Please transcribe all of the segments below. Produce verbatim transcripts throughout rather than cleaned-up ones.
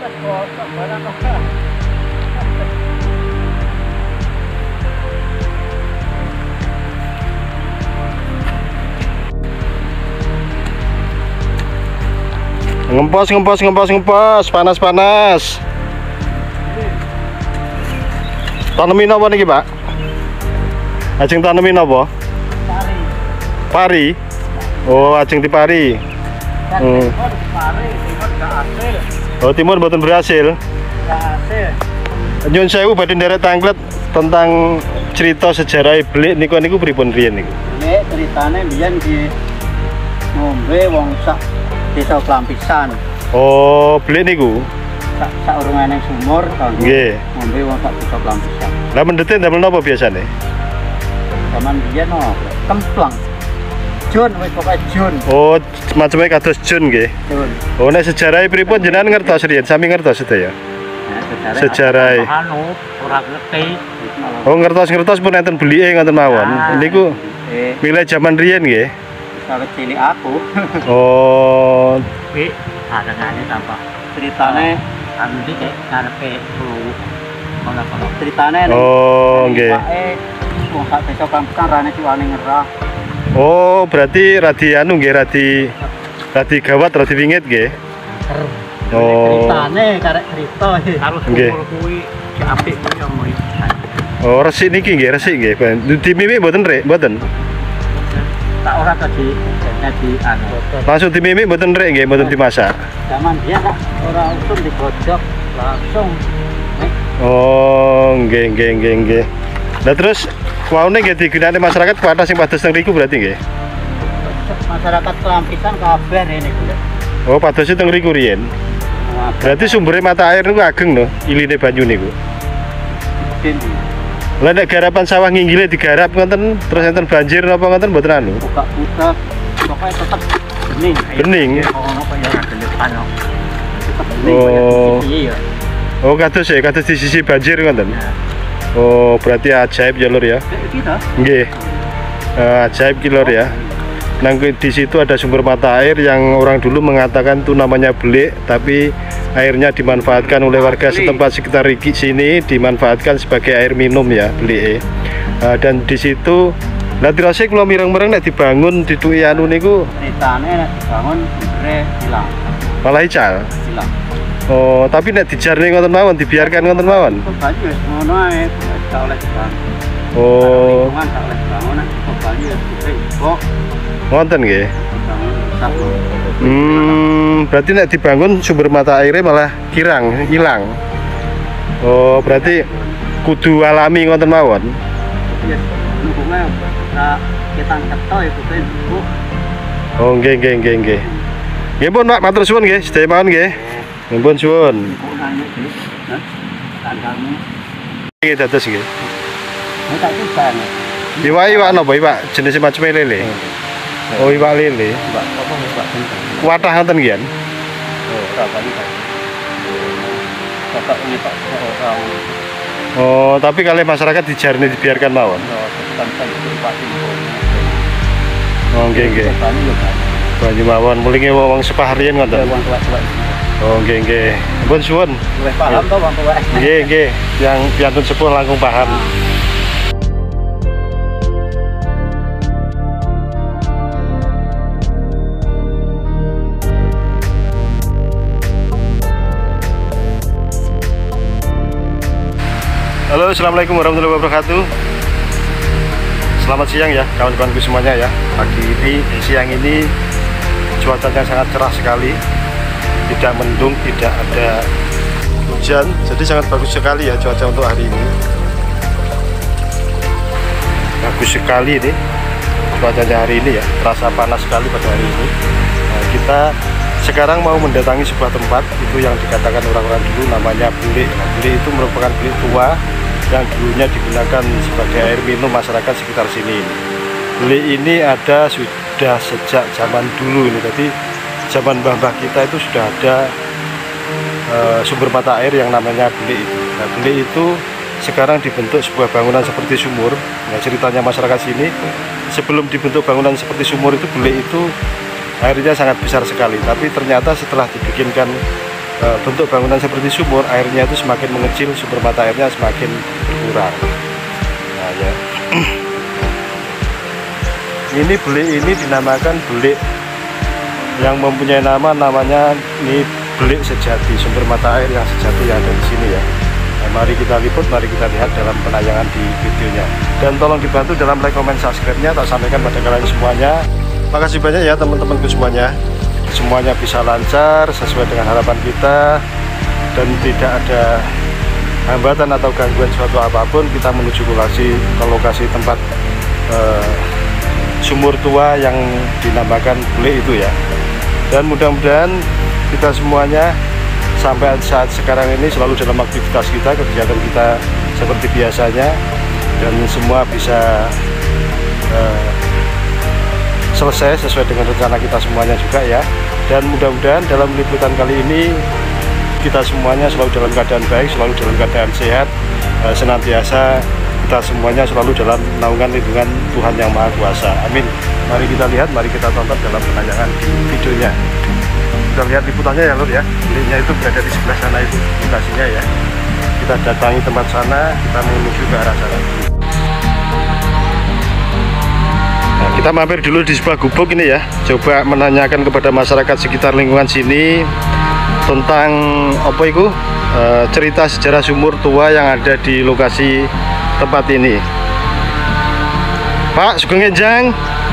Ngempos, ngempos, ngempos, ngempos, panas, panas. Tanemin apa nih, Pak? Ajeng tanemin apa? Pari. Pari. Oh, ajeng di pari. Hmm. Pari, timun gak hasil. Oh, timun mboten berhasil. Gak hasil. Nyun sewu badhe nderek tanglet tentang cerita sejarah belik niku niku pripun riyen niku. Ini ceritane biyen di ngombe wong sak desa Klampisan. Oh, belik niku. Sak saurungane sumur to. Nggih. Ngombe wong sak desa Klampisan. Lah mendete ndamel napa biasane? Zaman biyen no, kemplang. Jun wis pokoke jun. Oh, macamnya kados jun nggih. Jun. Oh, nek sejarah pripun jenengan ngertos riyen, sami ngertos sedaya. Nah, Sejarah. anu ora ngerti. Oh, ngertos-ngertos pun enten belike ngoten mawon. Niku eh milih zaman riyen nggih. kawit cilik aku. Oh, Wi, adengane tambah ceritane anu iki kayak karepe lu. Ngono-ngono. Ceritane oh nggih. Wong sak desa Klampisan rane ciwane ngerah. Oh, berarti radi anu nggih, radi radi gawat, radi wingit nggih. Oh. Ceritane karek cerita harus Nggih. kuwi apik kuwi omong. Oh, resik niki nggih, resik nggih. Dimimik mboten rek, mboten. Tak ora tadi jadi anu. Langsung dimimik mboten rek nggih, mboten dimasak. Zaman dia tak ora usum digodhog langsung. Oh, nggih nggih nggih nggih. Nah terus waune nggih digunakake masyarakat kuatah sing pados teng riku berarti nggih. Masyarakat Klampisan kabeh rene kuwi. Oh, padose teng riku riyen. Berarti sumbernya mata air niku ageng no, iline banyu niku. Lah nek garapan sawah nginggile digarap ngoten terus enten banjir napa ngoten mboten anu. Buka-buka pokoke tetep bening. Bening. Ono kaya ora gelepan. Oh. Iya. Oh, kados ya, kados di sisi banjir ngoten. Oh, berarti ajaib ya lur ya. Iki to. Nggih. Uh, ajaib ki lur ya. Nah, di situ ada sumber mata air yang orang dulu mengatakan itu namanya belik, tapi airnya dimanfaatkan oleh warga setempat sekitar sini, dimanfaatkan sebagai air minum ya, belik. Uh, dan di situ nanti rasanya kalau mireng-mireng nek dibangun di tuwi anu niku Ceritane nek dibangun bener hilang. malah ical. Hilang. Oh, tapi nek dijarne ngoten mawon, dibiarkan ngoten mawon. Banyu wis ngono ae, gak oleh dibangun. Oh, Lingkungan gak oleh dibangun, nek banyu wis kok ngoten nggih. dibangun rusak. Hmm, berarti nek dibangun sumber mata airnya malah kirang, hilang. Oh, berarti kudu alami ngoten mawon. Yes, lingkungan ora ketan keto iku ben iku. Oh, nggih nggih nggih nggih. Nggih pun Pak, matur suwun nggih, sedaya mawon nggih. Nggih suwun. Lingkungannya iki, nah, tanggalmu. Nggih dados nggih. Nek tak tiban. Iwak iwak napa Pak? Jenis macam lele. Oh, iwak lele. Mbak, apa mbak bentang? Kuatah ngoten nggih. Oh, ora bali kan. Kakak ini Pak ora. Oh, tapi kalau masyarakat dijarne dibiarkan mawon. Tanpa itu Pak Timbul. Oh, nggih nggih. Bali yo kan. Banyu mawon mulinge wong sepaharian ngoten. Wong tua-tua. Oh, nggih nggih. Pun suwun. Wis paham to wong tua. Nggih nggih, yang piantun sepuh langkung paham. Halo, assalamualaikum warahmatullahi wabarakatuh. Selamat siang ya kawan-kawanku semuanya ya. Pagi ini, siang ini cuacanya sangat cerah sekali, tidak mendung, tidak ada hujan, jadi sangat bagus sekali ya cuaca untuk hari ini. Bagus sekali ini cuacanya hari ini ya, terasa panas sekali pada hari ini. Nah, kita sekarang mau mendatangi sebuah tempat itu yang dikatakan orang-orang dulu namanya belik. Nah, belik itu merupakan belik tua yang dulunya digunakan sebagai air minum masyarakat sekitar sini. Belik ini ada sudah sejak zaman dulu ini, jadi zaman mbah-mbah kita itu sudah ada uh, sumber mata air yang namanya belik itu. Nah, belik itu sekarang dibentuk sebuah bangunan seperti sumur. Nah, ceritanya masyarakat sini sebelum dibentuk bangunan seperti sumur itu belik itu airnya sangat besar sekali, tapi ternyata setelah dibikinkan uh, bentuk bangunan seperti sumur, airnya itu semakin mengecil, sumber mata airnya semakin berkurang. Nah ya, ini belik ini dinamakan belik yang mempunyai nama namanya ini belik sejati, sumber mata air yang sejati yang ada di sini ya. Nah, mari kita liput, mari kita lihat dalam penayangan di videonya. Dan tolong dibantu dalam like, comment, subscribe-nya, tak sampaikan pada kalian semuanya. Makasih banyak ya teman-temanku semuanya. Semuanya bisa lancar sesuai dengan harapan kita dan tidak ada hambatan atau gangguan suatu apapun. Kita menuju lokasi ke lokasi tempat eh, sumur tua yang dinamakan belik itu ya. Dan mudah-mudahan kita semuanya sampai saat sekarang ini selalu dalam aktivitas kita, kegiatan kita seperti biasanya, dan semua bisa uh, selesai sesuai dengan rencana kita semuanya juga ya. Dan mudah-mudahan dalam liputan kali ini kita semuanya selalu dalam keadaan baik, selalu dalam keadaan sehat, uh, senantiasa kita semuanya selalu dalam naungan lindungan Tuhan Yang Maha Kuasa. Amin. Mari kita lihat, mari kita tonton dalam penayangan di videonya. Kita lihat liputannya ya Lur ya. Beliknya itu berada di sebelah sana, itu lokasinya ya. Kita datangi tempat sana, kita menuju ke arah sana. Nah, kita mampir dulu di sebuah gubuk ini ya. Coba menanyakan kepada masyarakat sekitar lingkungan sini tentang apa itu e, cerita sejarah sumur tua yang ada di lokasi tempat ini. Pak, Sugeng Enjang.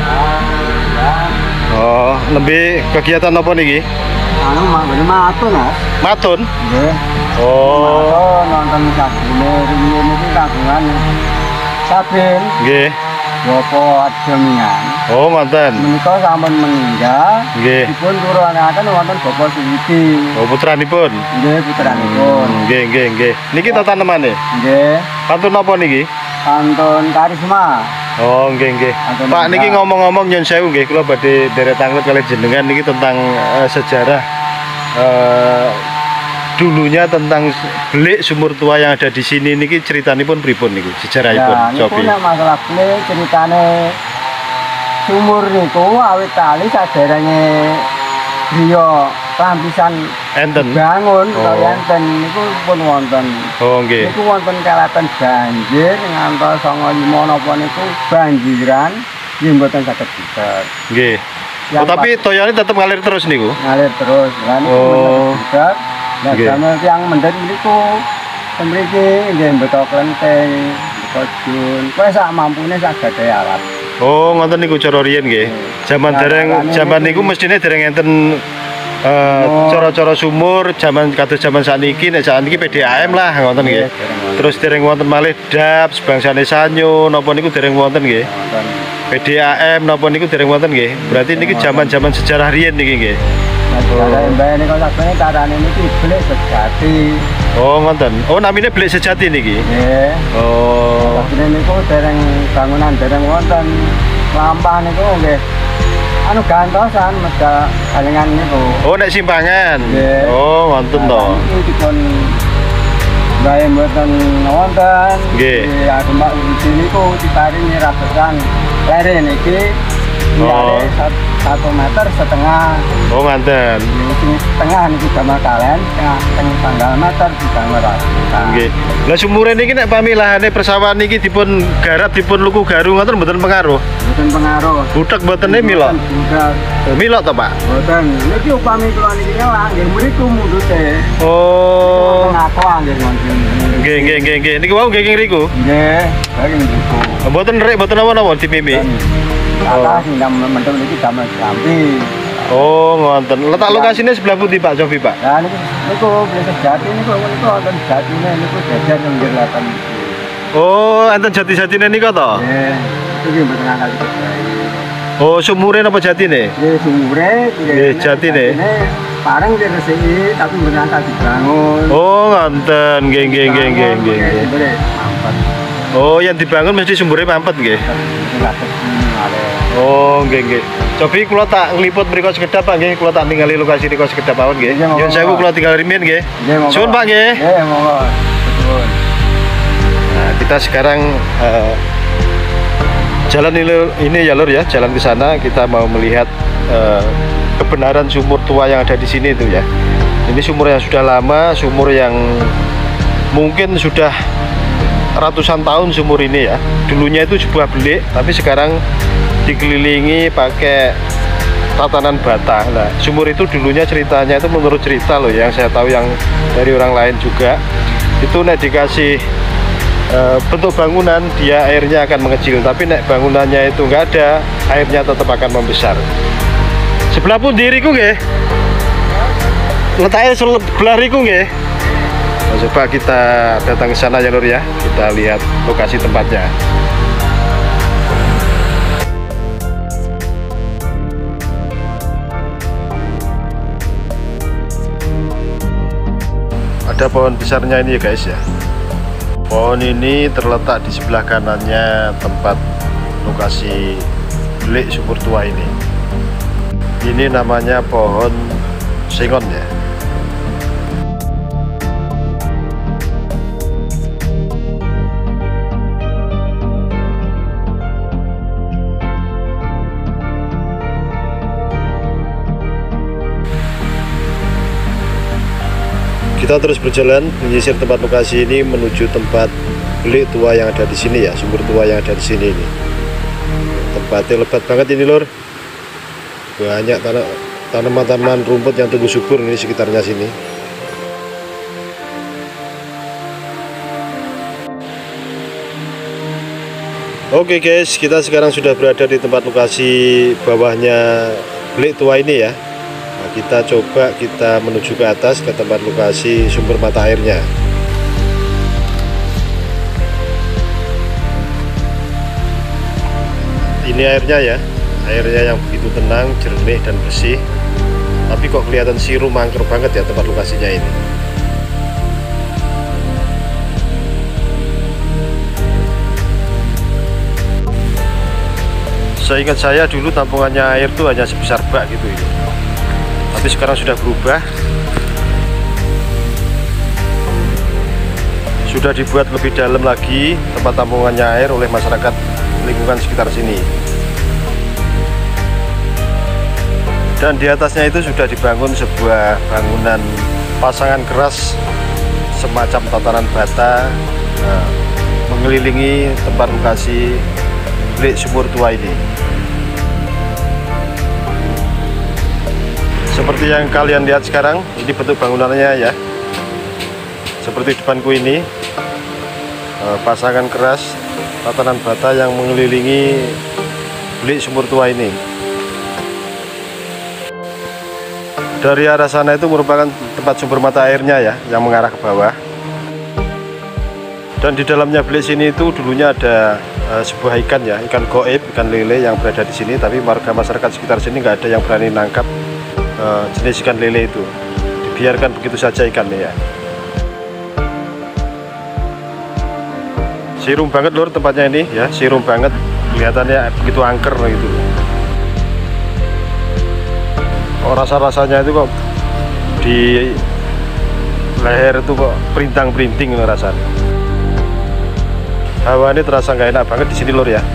Oh, lebih kegiatan apa nih? Anu mak bener matun Mas. Matun? Nggih. Oh. Matun nonton kagune riyen iki kagungan Sabin. Nggih. Bapak Adjemian. Oh, manten. Menika sampun meninggal. Nggih. Dipun turunaken wonten Bapak Suwiti. Oh, putranipun. Nggih, putranipun. Hmm, nggih, nggih, nggih. Niki tanemane? Nggih. Pantun apa niki? Pantun Karisma. Oh, nggih, nggih. Pak, niki ngomong-ngomong nyun sewu nggih, kula badhe derek tanglet kali jenengan niki tentang uh, sejarah uh, dulunya tentang belik sumur tua yang ada di sini niki ceritanipun pripun niku sejarahipun. Ya, niku nek masalah belik ceritane sumur niku awit tali saderenge griya rampisan enten bangun oh. kaya enten niku pun wonten. Oh, nggih. Niku wonten kelatan banjir ngantos sanga lima napa niku banjiran nggih mboten saged diket. Nggih. Oh, tapi toyane tetep ngalir terus niku. Ngalir terus. Lah niku oh. diket. Nah, damel tiyang mendhet niku mriki nggih mbeto klenteng, mbeto jun. Kowe sak mampune sak gadhe alat. Oh, ngoten niku cara riyen nggih. Zaman dereng zaman niku mestine dereng enten Uh, cara-cara sumur zaman kados zaman sakniki nek sakniki P D A M lah ngoten nggih. Terus dereng wonten malih D A P bangsane sanyo napa niku dereng wonten nggih. P D A M napa niku dereng wonten nggih. Berarti niki zaman-zaman sejarah riyen niki nggih. Sejarah mbene niku sakjane carane niki belik sejati. Oh ngoten. Oh namine belik sejati niki. Nggih. Oh. Sakjane niku dereng bangunan dereng wonten lampah niku nggih. Anu gantosan medal kalengan niku. Oh nek simpangan. Yeah. Oh wonten to. Iki dipun gawe mboten wonten. Nggih. Ya Mbak di niku diparingi rabesan lere niki. Oh. satu meter setengah. Oh nganten. Niki setengah niki damel kalen, setengah setengah tanggal meter didamel rabesan. Nggih. Lah sumure niki nek pamilahane persawahan niki dipun garap dipun luku garu ngoten mboten pengaruh. Mboten pengaruh. Butek mbotene milok. Butek. Milok to, Pak? Mboten. Niki upami kula niki nyela nggih mriku mundute. Oh. Ngaku nggih wonten. Nggih, nggih, nggih, nggih. Niki wau nggih ngriku. Nggih, lagi mriku. Mboten rek, mboten apa-apa dipimi. Alah sing mendem niki damel jampi. Oh, ngoten. Letak lokasinya sebelah pundi, Pak Cobi, Pak? Lah niku niku belik sejati niku niku wonten jatine niku jajan yang nggih. Oh, enten jati-jatine nika to? Nggih, iki mboten angkat iki. Oh, sumure napa jatine? Nggih, sumure nggih jatine. Pareng diresiki tapi mboten angkat dibangun. Oh, ngoten. Nggih, nggih, nggih, nggih, nggih. Oh, yang dibangun mesti sumure mampet nggih. Oh, nggih, nggih. Cobi kula tak ngliput mriko sekedap Pak nggih, kula tak ningali lokasi mriko sekedap mawon nggih. Nyun sewu kula tinggal rimin nggih. Suwun Pak nggih. Nggih, monggo. Nah, kita sekarang uh, jalan ini, ini ya Lur ya, jalan ke sana kita mau melihat eh, kebenaran sumur tua yang ada di sini itu ya. Ini sumur yang sudah lama, sumur yang mungkin sudah ratusan tahun sumur ini ya. Dulunya itu sebuah belik, tapi sekarang dikelilingi pakai tatanan bata. Nah, sumur itu dulunya ceritanya itu menurut cerita loh, yang saya tahu yang dari orang lain juga, itu nek dikasih e, bentuk bangunan dia airnya akan mengecil, tapi nek bangunannya itu enggak ada, airnya tetap akan membesar. Sebelah pun diriku nggih. Letaknya sebelah riku nggih. Nah, coba kita datang ke sana ya Lur ya. Kita lihat lokasi tempatnya. Ada pohon besarnya ini ya guys ya. Pohon ini terletak di sebelah kanannya tempat lokasi belik sumur tua ini. Ini namanya pohon sengon ya. Kita terus berjalan menyisir tempat lokasi ini menuju tempat belik tua yang ada di sini ya, sumur tua yang ada di sini ini. Tempatnya lebat banget ini Lur. Banyak tanaman-tanaman rumput yang tumbuh subur ini sekitarnya sini. Oke guys, kita sekarang sudah berada di tempat lokasi bawahnya belik tua ini ya. Kita coba kita menuju ke atas ke tempat lokasi sumber mata airnya. Ini airnya ya, airnya yang begitu tenang, jernih dan bersih. Tapi kok kelihatan siru mangker banget ya tempat lokasinya ini. Seingat saya dulu tampungannya air tuh hanya sebesar bak gitu ini. Tapi sekarang sudah berubah, sudah dibuat lebih dalam lagi tempat tampungannya air oleh masyarakat lingkungan sekitar sini. Dan di atasnya itu sudah dibangun sebuah bangunan pasangan keras semacam tatanan bata, nah, mengelilingi tempat lokasi belik sumur tua ini. Seperti yang kalian lihat sekarang, ini bentuk bangunannya ya. Seperti depanku ini, pasangan keras tatanan bata yang mengelilingi belik sumur tua ini. Dari arah sana itu merupakan tempat sumber mata airnya ya, yang mengarah ke bawah. Dan di dalamnya belik sini itu dulunya ada uh, sebuah ikan ya, ikan goib, ikan lele yang berada di sini. Tapi warga masyarakat sekitar sini nggak ada yang berani nangkap Uh, jenis ikan lele itu, dibiarkan begitu saja ikannya ya. Sirum banget Lur tempatnya ini ya, sirum banget, kelihatannya begitu angker gitu. Oh, rasa-rasanya itu kok di leher itu kok perintang-perinting rasanya. Hawa ini terasa nggak enak banget di sini Lur ya.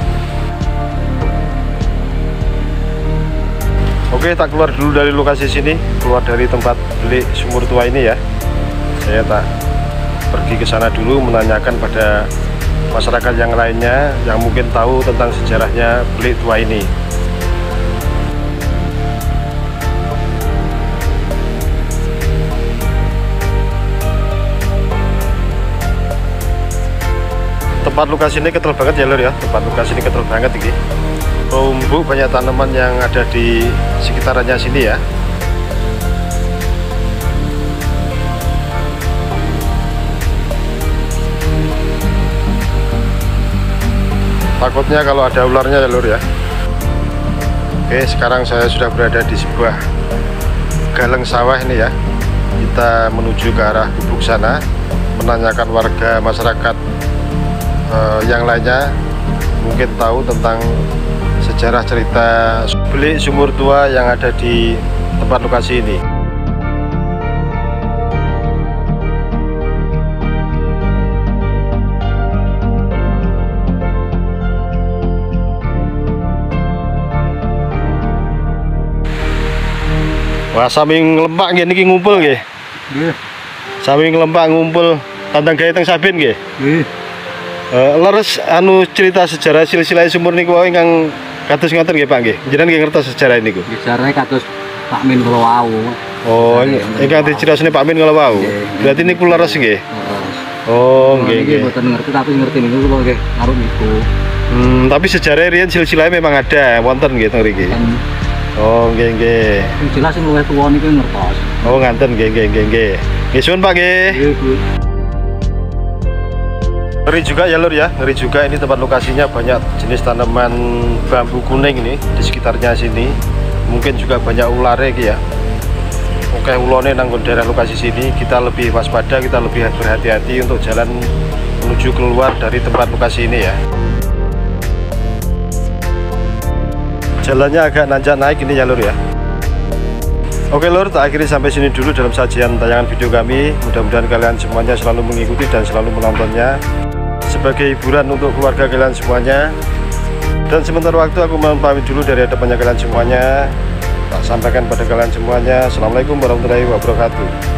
Oke, tak keluar dulu dari lokasi sini, keluar dari tempat belik sumur tua ini ya. Saya tak pergi ke sana dulu menanyakan pada masyarakat yang lainnya yang mungkin tahu tentang sejarahnya belik tua ini. Tempat lokasi ini kental banget ya Lur ya, tempat lokasi ini kental banget ini. Rumput, banyak tanaman yang ada di sekitarannya sini ya. Takutnya kalau ada ularnya ya Lur ya. Oke, sekarang saya sudah berada di sebuah galeng sawah ini ya. Kita menuju ke arah gubuk sana, menanyakan warga masyarakat eh, yang lainnya mungkin tahu tentang sejarah cerita belik sumur tua yang ada di tempat lokasi ini. Wah, sami nglempak nggih niki ngumpul nggih. Nggih. Sami nglempak ngumpul tandang gawe teng Sabin nggih. Nggih. Eh leres anu cerita sejarah silsilah sumur niku wae ingkang kados ngoten nggih Pak nggih. Njenengan nggih ngertos sejarah niku. Sejarahnya kados Pak Min kula wau. Oh, ingkang diceritasane Pak Min kala wau. Berarti niku leres nggih. Oh, nggih nggih. Mboten ngerti tapi ngerti niku kula nggih naruh niku. Hmm, tapi sejarah riyen silsilahnya memang ada wonten nggih teng mriki. Oh, nggih nggih. Sing jelas sing luwih tuwa niku ngertos. Oh, nganten nggih nggih nggih nggih. Nggih suwun Pak nggih. Nggih, Bu. Ngeri juga ya Lur ya, ngeri juga ini tempat lokasinya banyak jenis tanaman bambu kuning ini di sekitarnya sini. Mungkin juga banyak ularnya ya. Oke, ulone nang daerah lokasi sini kita lebih waspada, kita lebih berhati-hati untuk jalan menuju keluar dari tempat lokasi ini ya. Jalannya agak nanjak naik ini ya Lur ya. Oke Lur, tak akhiri sampai sini dulu dalam sajian tayangan video kami. Mudah-mudahan kalian semuanya selalu mengikuti dan selalu menontonnya sebagai hiburan untuk keluarga kalian semuanya. Dan sebentar waktu aku mohon pamit dulu dari hadapannya kalian semuanya. Tak sampaikan pada kalian semuanya, assalamualaikum warahmatullahi wabarakatuh.